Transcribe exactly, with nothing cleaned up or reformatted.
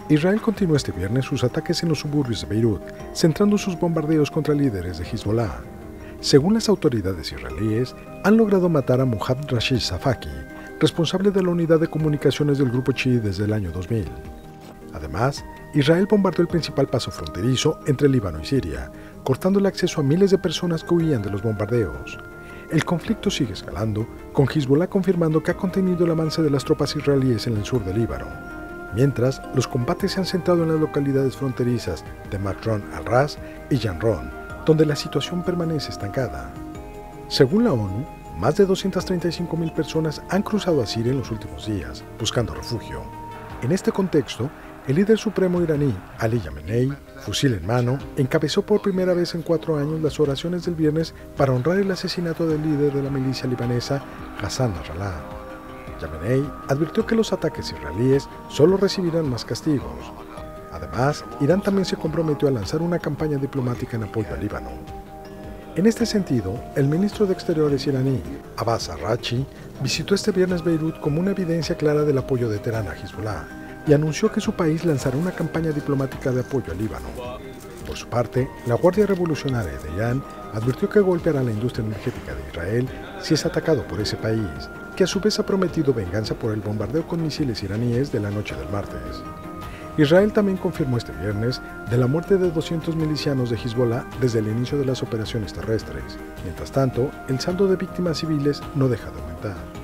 Israel continuó este viernes sus ataques en los suburbios de Beirut, centrando sus bombardeos contra líderes de Hezbollah. Según las autoridades israelíes, han logrado matar a Mohammad Rashid Safaki, responsable de la unidad de comunicaciones del grupo chií desde el año dos mil. Además, Israel bombardeó el principal paso fronterizo entre Líbano y Siria, cortando el acceso a miles de personas que huían de los bombardeos. El conflicto sigue escalando, con Hezbollah confirmando que ha contenido el avance de las tropas israelíes en el sur del Líbano. Mientras, los combates se han centrado en las localidades fronterizas de Makron al-Ras y Yanron, donde la situación permanece estancada. Según la ONU, más de doscientas treinta y cinco mil personas han cruzado a Siria en los últimos días, buscando refugio. En este contexto, el líder supremo iraní, Ali Khamenei, fusil en mano, encabezó por primera vez en cuatro años las oraciones del viernes para honrar el asesinato del líder de la milicia libanesa, Hassan Nasrallah. Khamenei advirtió que los ataques israelíes solo recibirán más castigos. Además, Irán también se comprometió a lanzar una campaña diplomática en apoyo al Líbano. En este sentido, el ministro de Exteriores iraní, Abbas Araghchi, visitó este viernes Beirut como una evidencia clara del apoyo de Teherán a Hezbollah y anunció que su país lanzará una campaña diplomática de apoyo al Líbano. Por su parte, la Guardia Revolucionaria de Irán advirtió que golpeará la industria energética de Israel si es atacado por ese país, que a su vez ha prometido venganza por el bombardeo con misiles iraníes de la noche del martes. Israel también confirmó este viernes de la muerte de doscientos milicianos de Hezbollah desde el inicio de las operaciones terrestres. Mientras tanto, el saldo de víctimas civiles no deja de aumentar.